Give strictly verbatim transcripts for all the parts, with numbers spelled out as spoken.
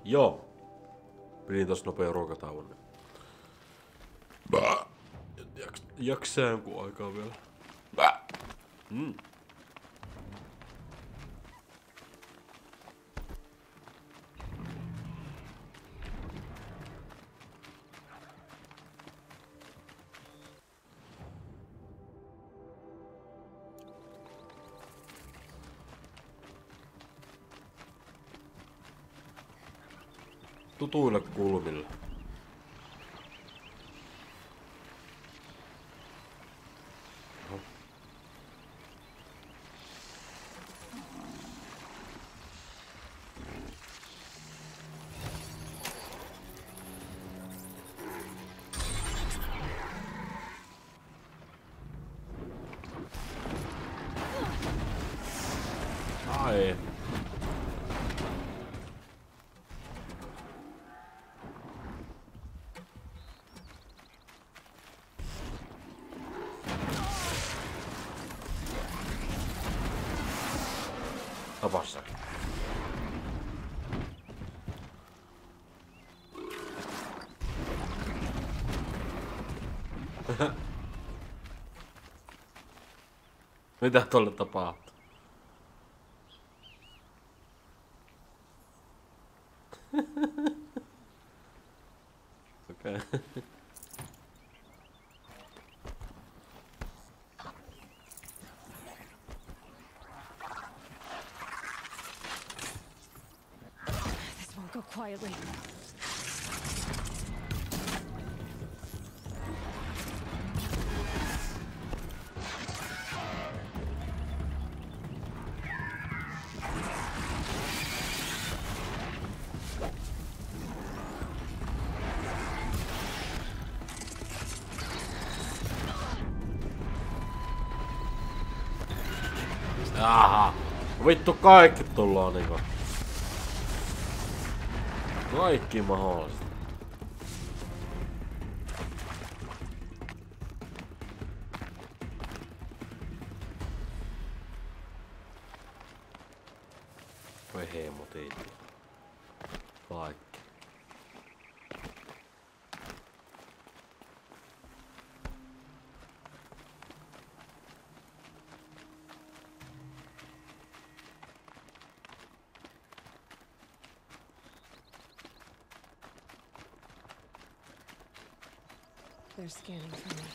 Joo. Pidin tossa nopea ruokatauon. Jaks, jaksää jonkun aikaa vielä. Mm. Tutuille kulmille. Oho. Ai. Tapassa. Mitä tolle tapahtuu? Okei. Okay. Go quietly. Aha. Vittu kaikki tullaan niinku. Kaikki mahdollista. Voi heimotiin. Kaikki. They're scanning for me.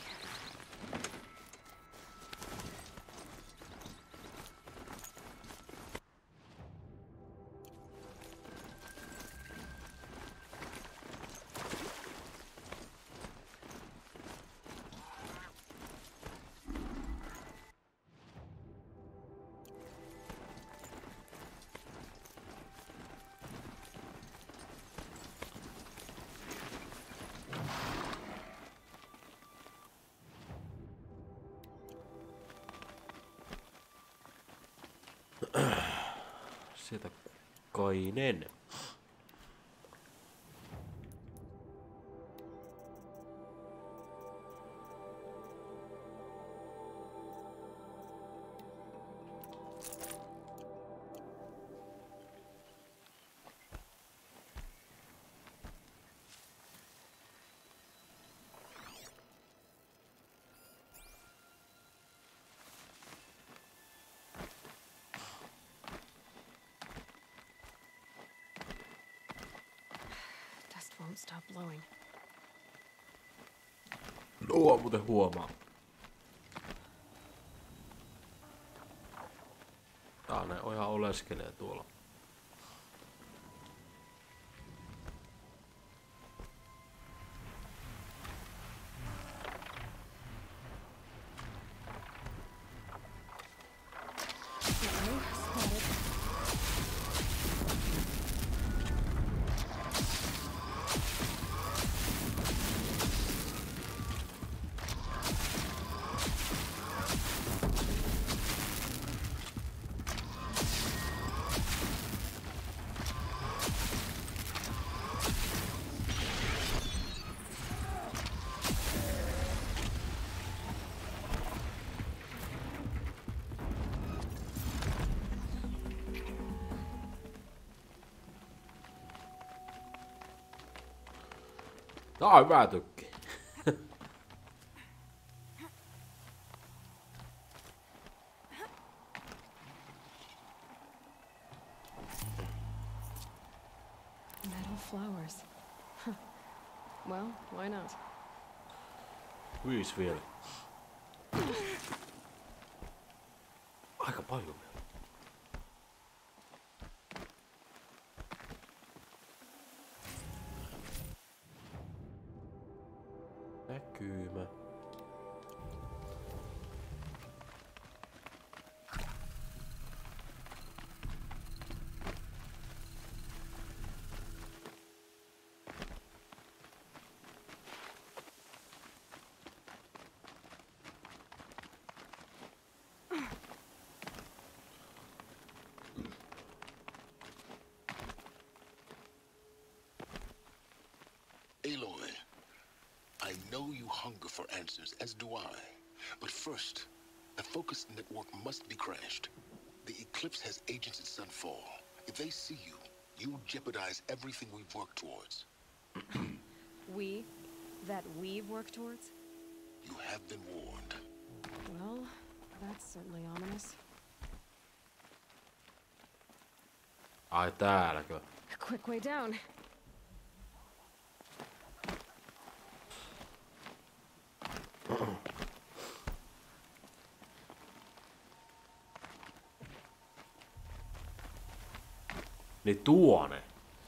Sieltä Kainen. Won't stop blowing. Nuo muuten huomaa. Tää ne ihan oleskelee tuolla. Ai mä tykkään. Metal flowers. Huh. Well, why not? Viis vielä. Aika paljon vielä. Näkymä. Aloy, I know you hunger for answers, as do I. But first, the Focus network must be crashed. The Eclipse has agents at Sunfall. If they see you, you jeopardize everything we've worked towards. We? That we've worked towards? You have been warned. Well, that's certainly ominous. Ai täälläkö? A quick way down. Niin tuone.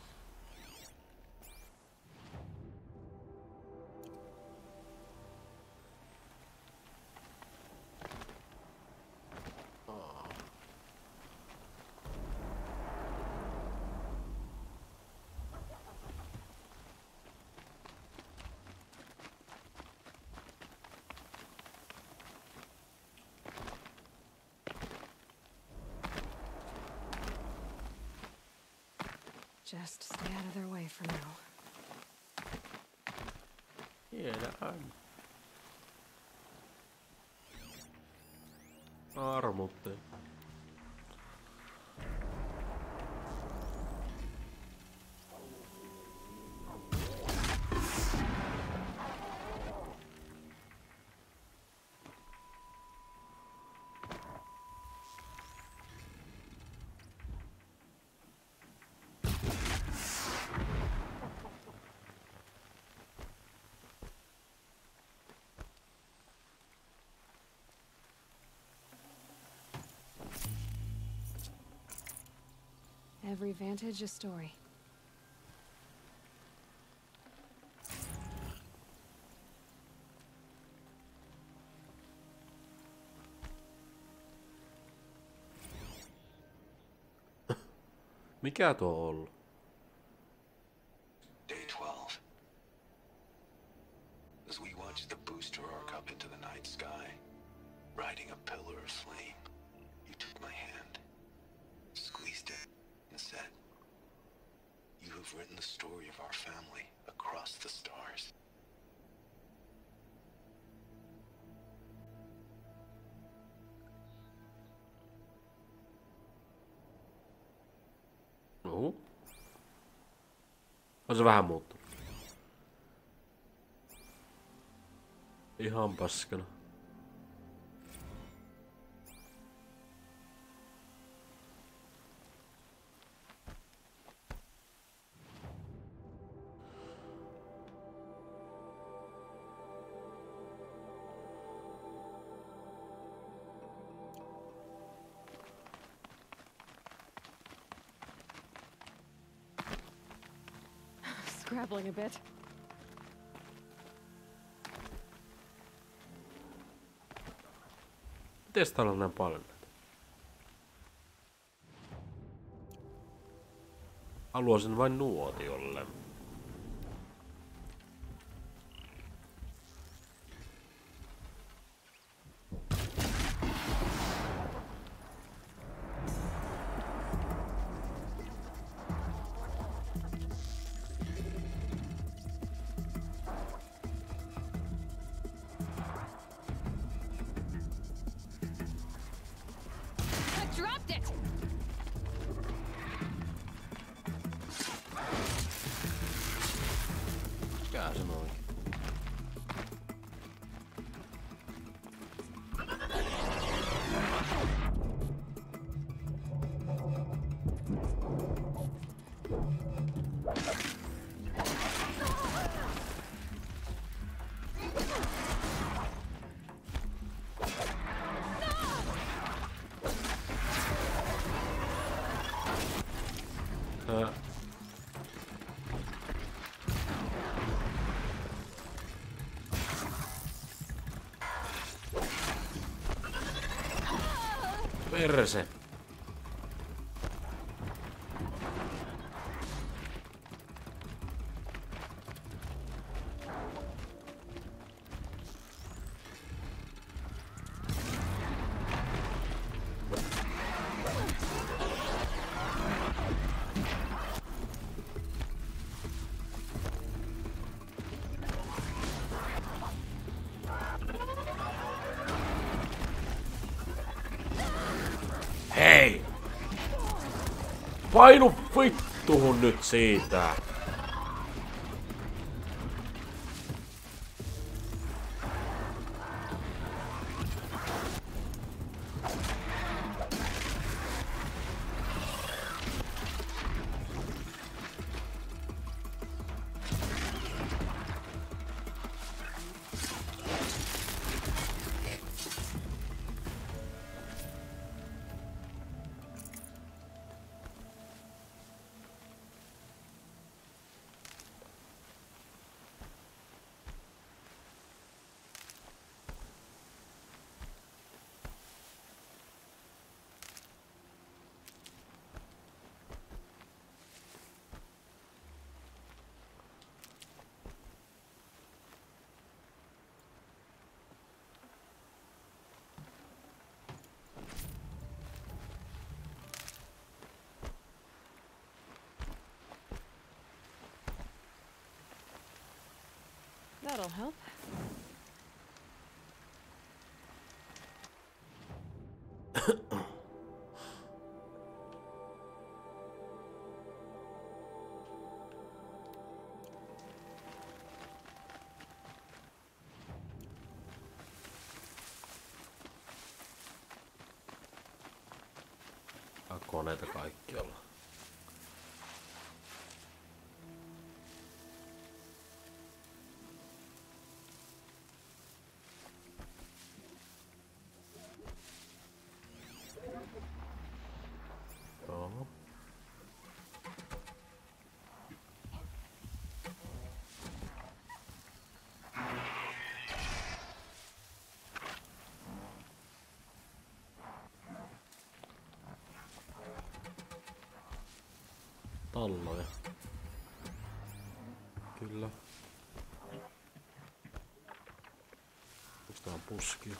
Just stay out of their way for now. Tiedän. Armutte. Every vantage a story. Mikä tuo on ollut? Day twelve. As we watched the booster arc up into the night sky, riding a pillar of flame, you took my hand, squeezed it, and said, "You have written the story of our family across the stars." No. On se vähän muuttunut. Ihan paskana. Scrabbling a bit. Mites täällä on näin paljon näitä? Haluaisin vain nuotiolle. Dropped it! Mikä se on? Perse. Hei! Painu vittuhun nyt siitä! That'll help. Koneita kaikkialla. Joo. Talloja. Kyllä. Onks tää on puskia?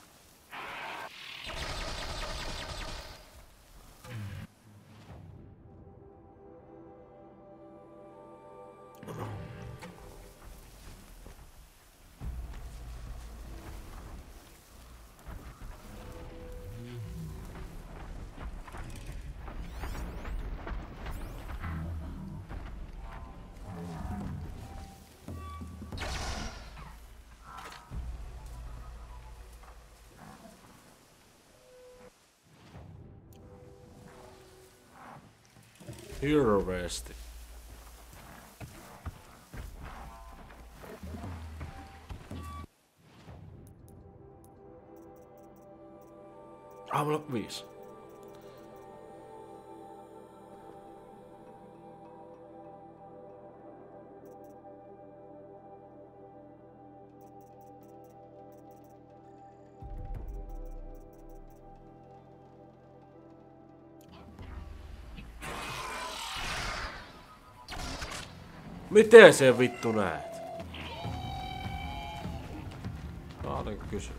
Hirveesti. Aamulla viisi. Miten se vittu näet? Saatanko kysyä?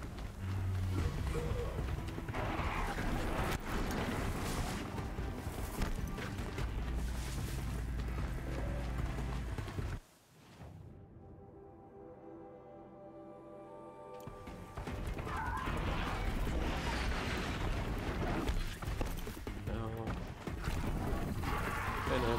Joo. Mene.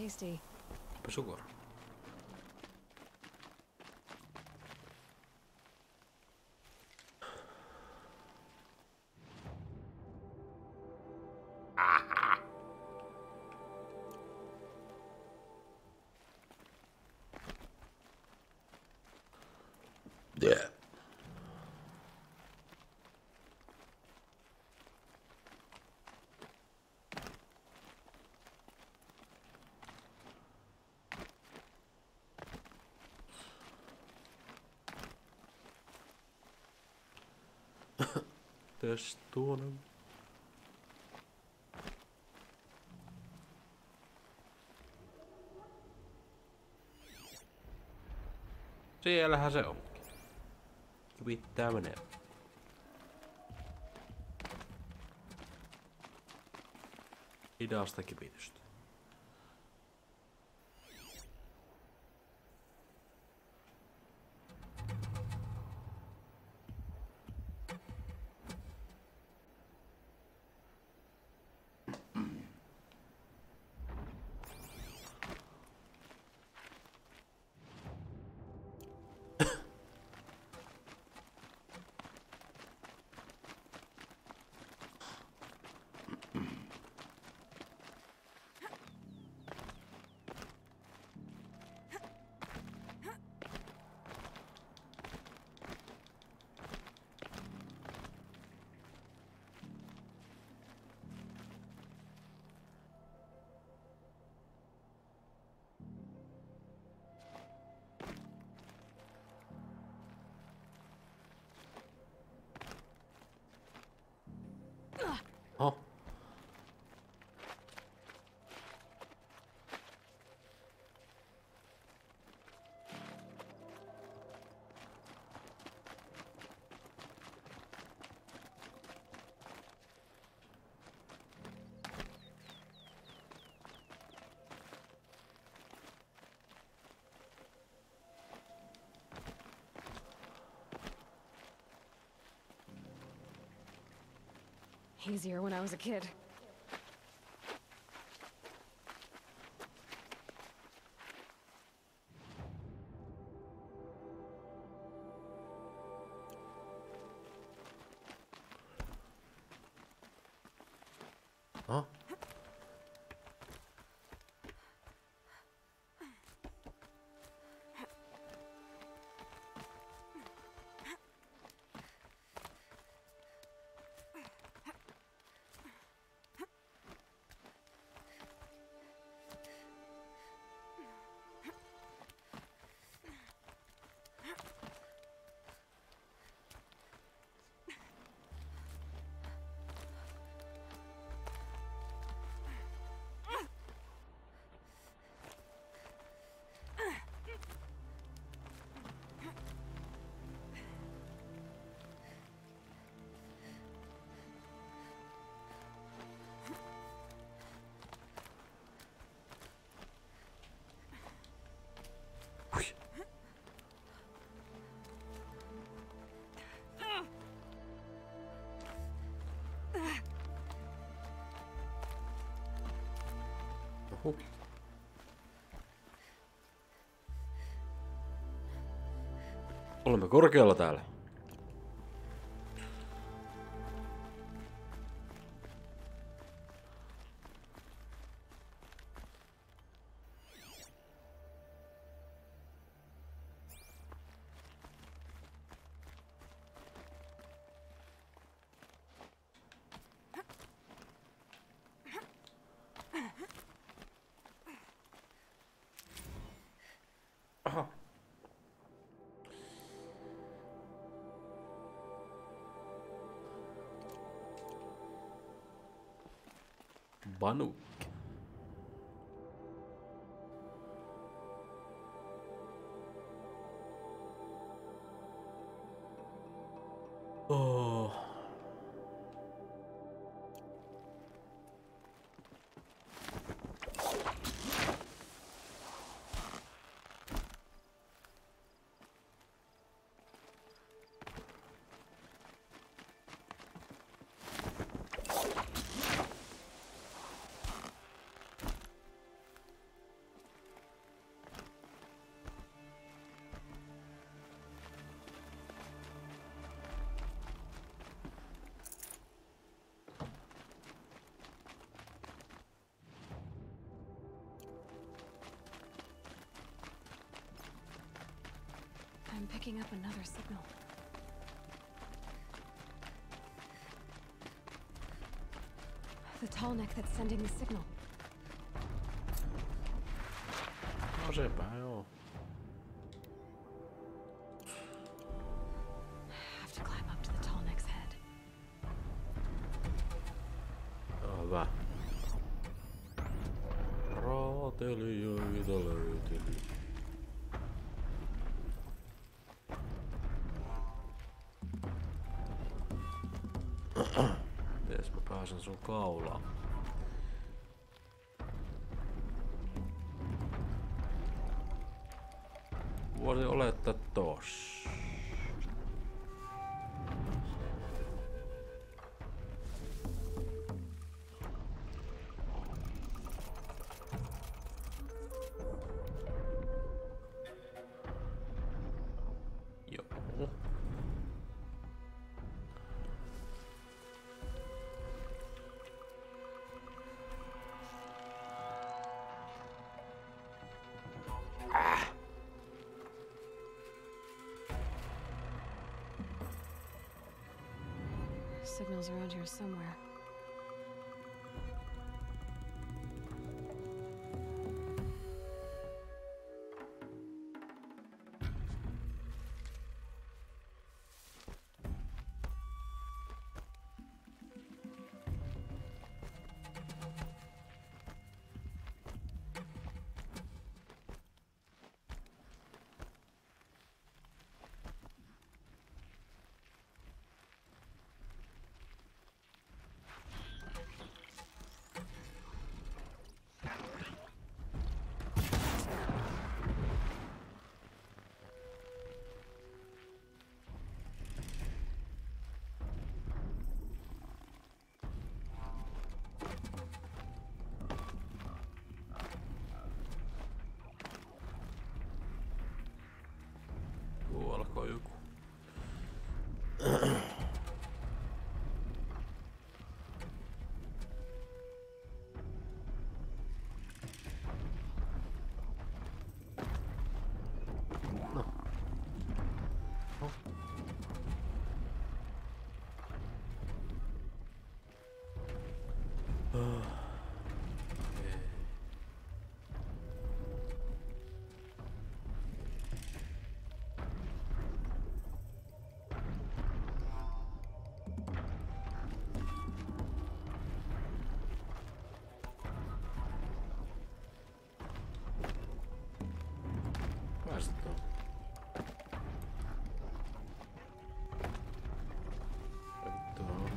tasty. Sugar. Yeah. Tässä tuonne. Siellähän se on. Kivittää menee. Hidasta kivitystä. Oh. Easier when I was a kid. Huh? Oho. Olemme korkealla täällä. Aha. Banuk. Oh. I'm picking up another signal. The tall neck that's sending the signal. No sepä joo. Have to climb up to the tall neck's head. Hyvä. Raatelijoita löyteli. Mites mä pääsen sun kaulaan? Voisi olettaa tossa. Joo. Signal's around here somewhere. Tuo alkoi joku. No. Oh. Oh. Päästä on. Vittu on.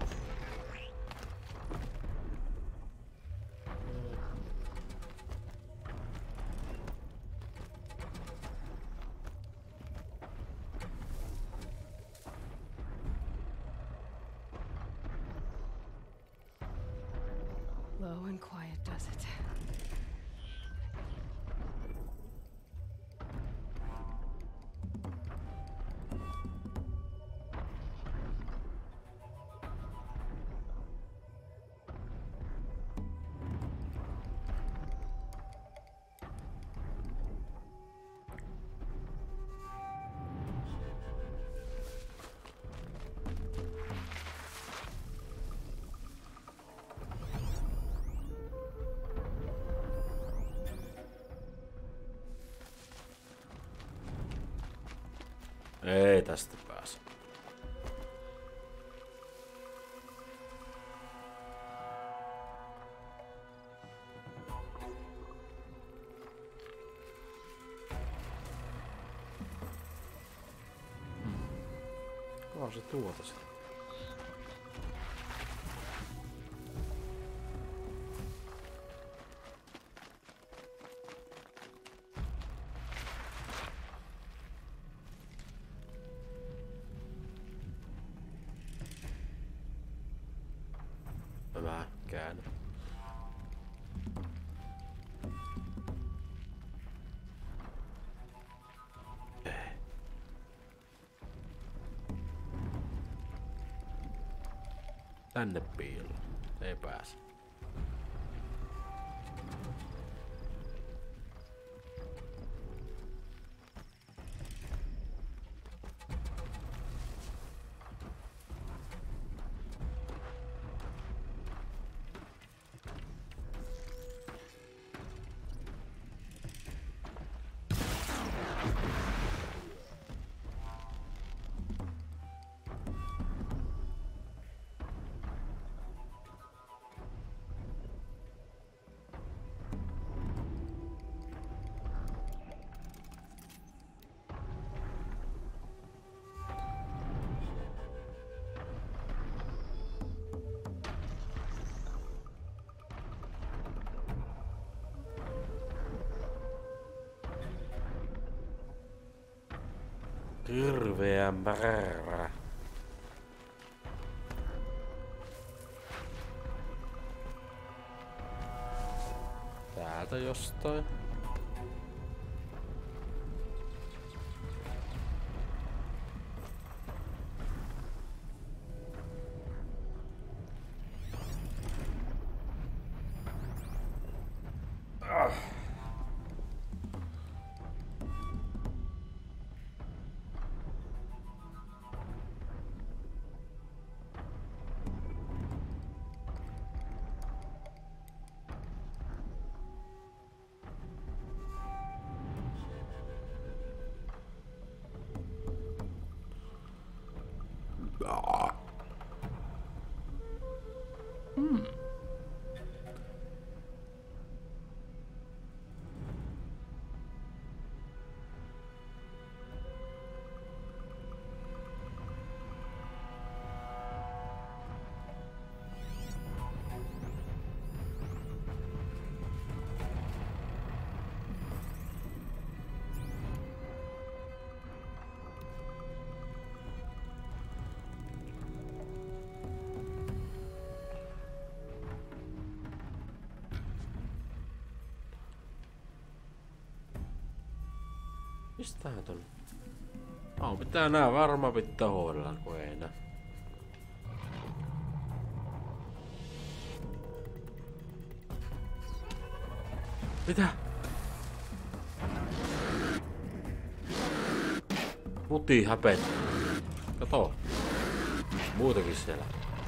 Low and quiet does it. Ei tästä pääse. Kaa se tuota sitten. Mä käännän. Tänne piiloon. Ei pääse. Hirveä määrä. Täältä jostain. Mistähän ton? Oh, pitää nää varmaan pitää hoidella, kun ei nää. Mitä? Muti häpet. Kato. Muutakin siellä.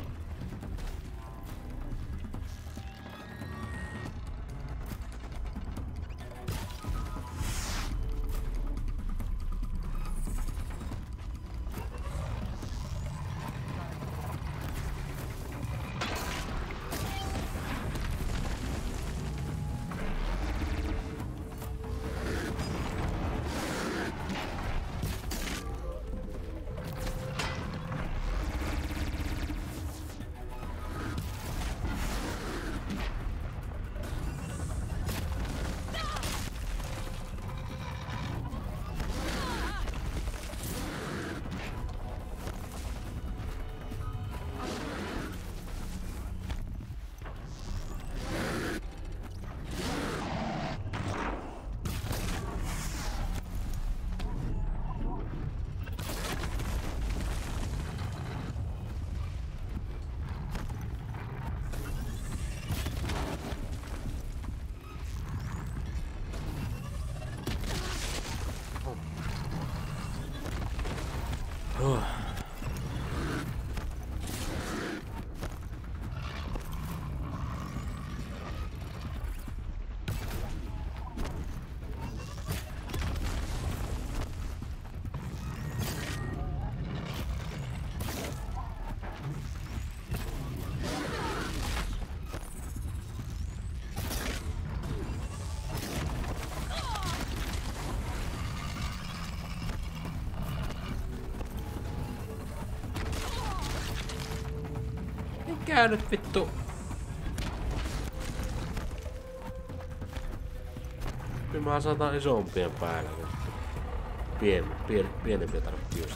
Mikä nyt vittu? Kyllä mä saatan isompien päällä. Pien, pien, pienempiä tarvittiin just.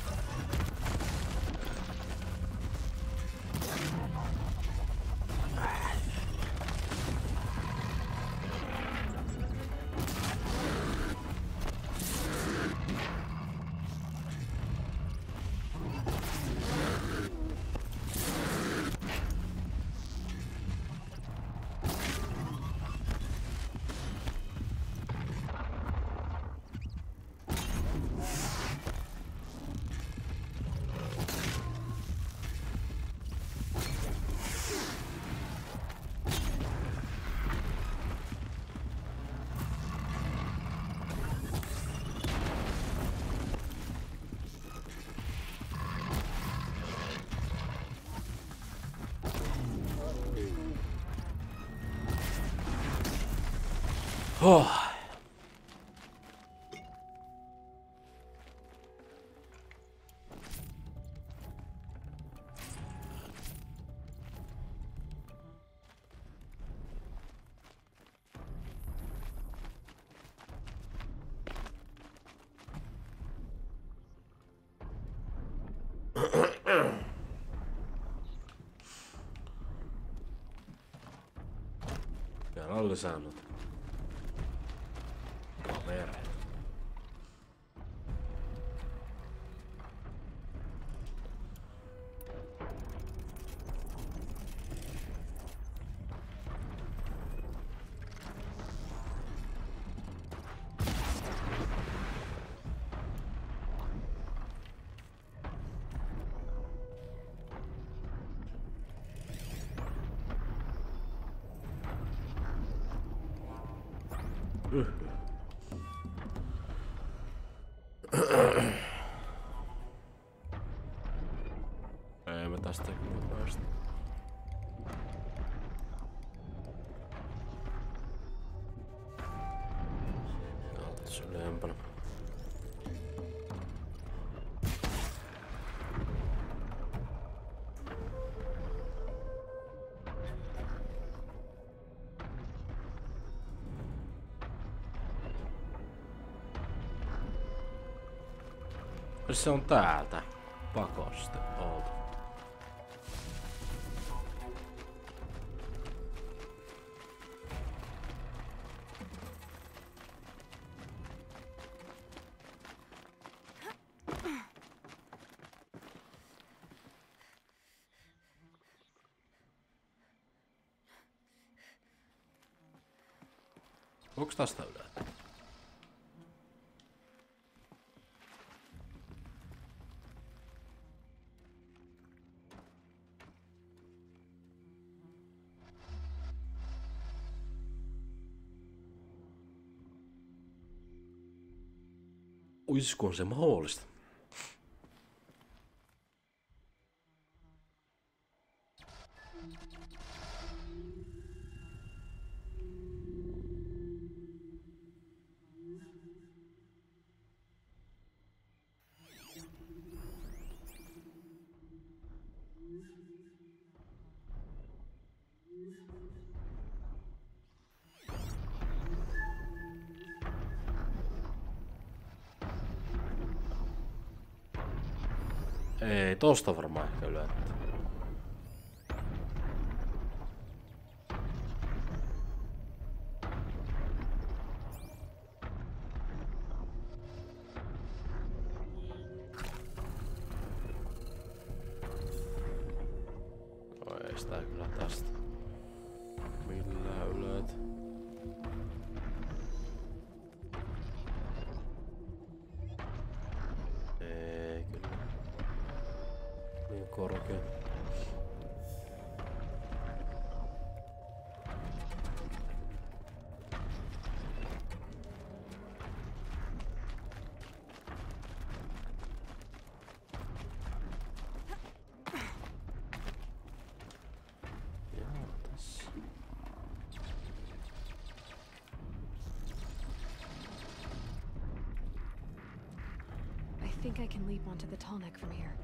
Oh. sanot? Kaveri. Ei mä tästä kyllä päästä. Tässä ylempänä. Se on täältä pakosti oltu. Onks tästä ylös? Oisko se mahdollista? Ei, tosta varmaan ehkä yleensä. No ei sitä kyllä tästä. Millään ylöt. Ei kyllä. Niin korkea. Jaa, tässä. I think I can leap onto the tall neck from here.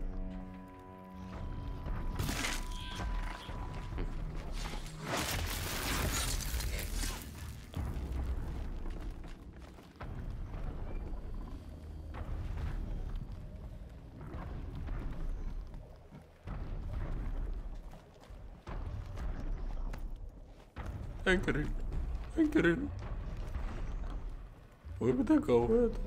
En kerinyt. En kerinyt. Voi mitä kauheeta.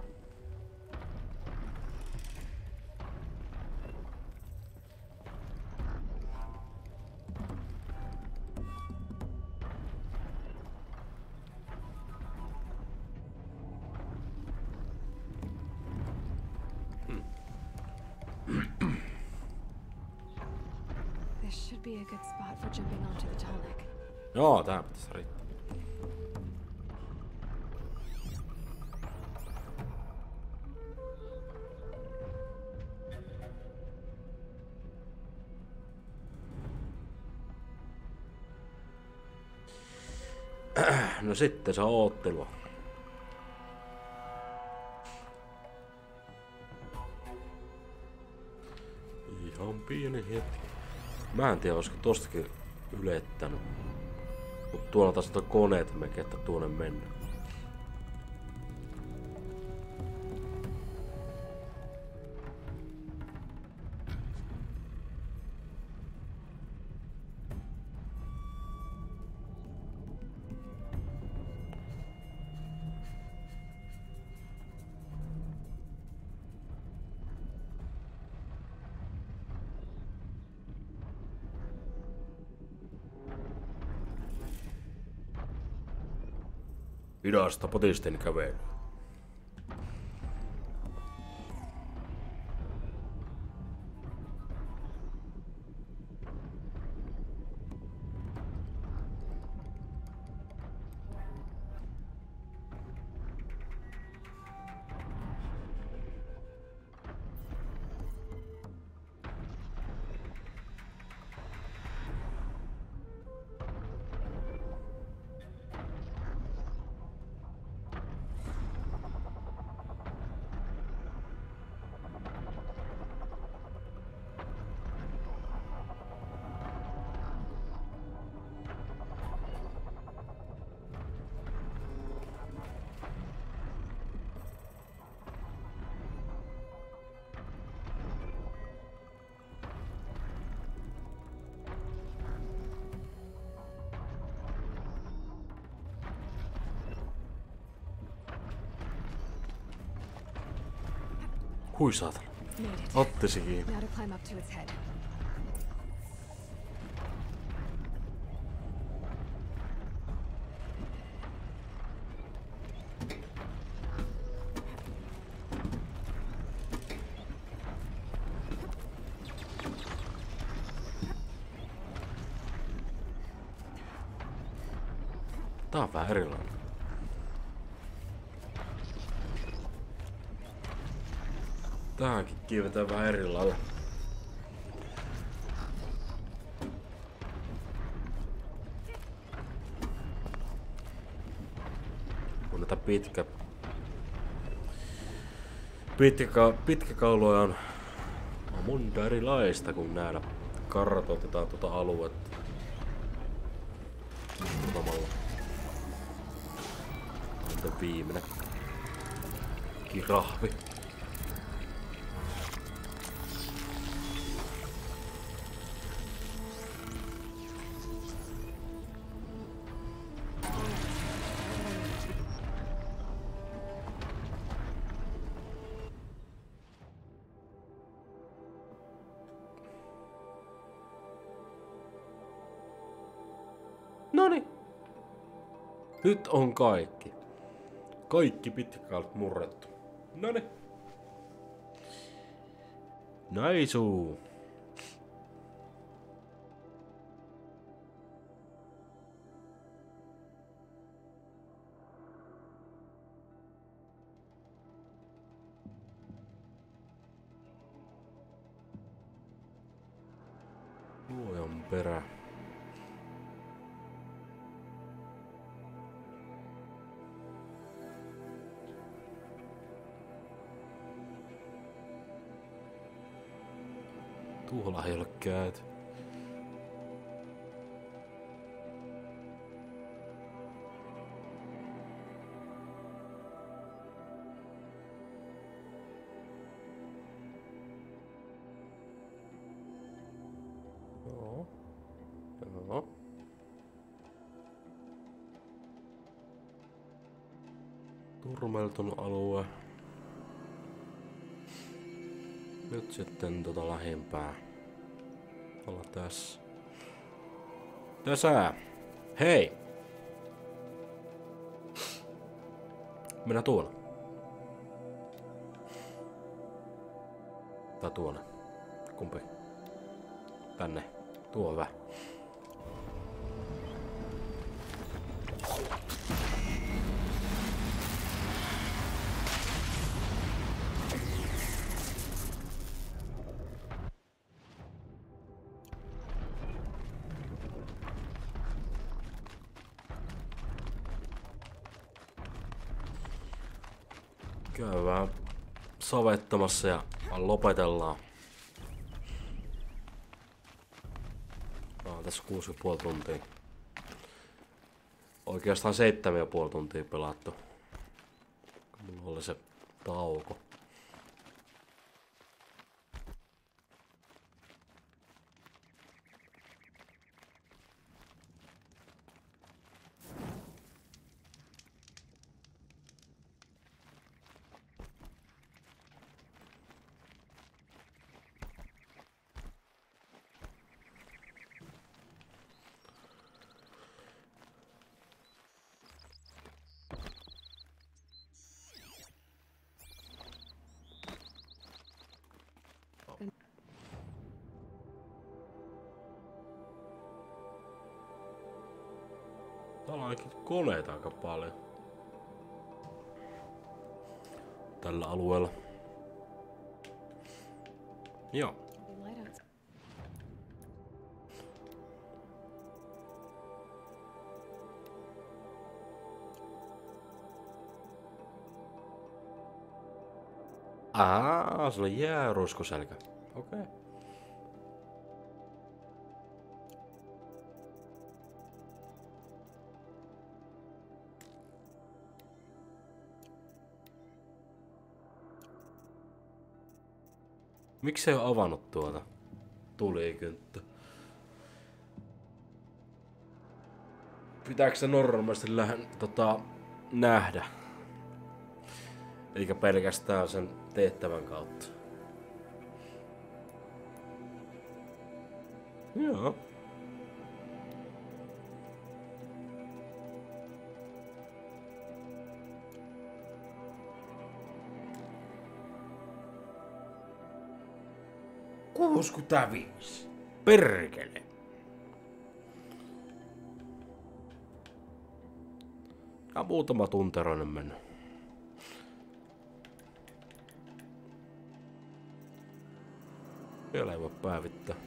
This should be a good spot for jumping onto the tall neck. Joo, tää pitäis riittää. No sitten se on oottelua. Ihan pieni hetki. Mä en tiedä, olisiko tostakin ylettänyt. Mut tuolla taas on koneet mekin, että tuonne mennään. Hidasta potisten kävelyä. Hui saatana. Made it. Ottisi kiinni. Now to climb up to its head. Tää on vähän erilainen. Tähänkin kiivetään vähän eri lailla. Kun näitä pitkä... Pitkä, pitkäkauloja on, on monta erilaista, kun näillä kartoitetaan tuota aluetta. Samalla. Entä viimeinen kirahvi. Noniin. Nyt on kaikki. Kaikki pitkäkaulat murrettu. Noniin. Naisuu. Luojan perä. Tuolla ei ole käyty. Joo. Joo. Turmeltun alue. Nyt sitten tota lähimpää. Olla tässä. Tässä! Hei! Mennään tuolla. Tai tuonne. Kumpi? Tänne. Tuo on hyvä. Käydään sovettamassa ja lopetellaan. No, tässä kuusi ja puoli tuntia. Oikeastaan seitsemän ja puoli tuntia pelattu. Mulla oli se tauko. ainakin koneita aika paljon. Tällä alueella. Joo. Aa, se on jääruskoselkä. Okei. Okay. Miksi se ei ole avannut tuota tulikynttä? Pitääkö se normaalisti lähden, tota, nähdä? Eikä pelkästään sen tehtävän kautta. Joo. kuusikymmentäviisi. Perkele. Ja muutama tunteroinen mennyt. Vielä ei voi päivittää.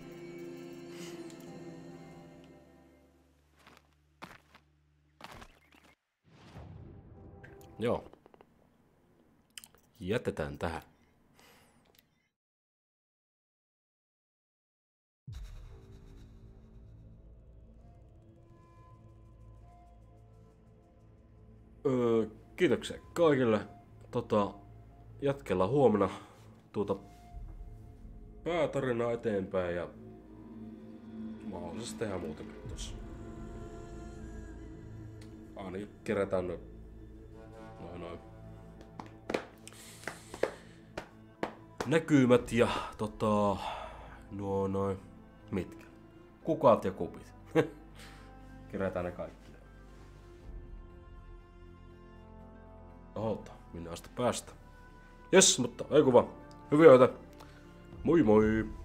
Joo. Jätetään tähän. Öö, kiitoksia kaikille. Tota, jatkellaan huomenna tuota päätarinaa eteenpäin ja mahdollisesti tehdään muutakin tossa. Ainakin kerätään noin noin noin näkymät ja tota nuo noin mitkä? Kukat ja kupit. Kerätään ne kaikki. Oota, minne asti päästä. Jes, mutta ei kuva. Hyviä öitä. Moi moi!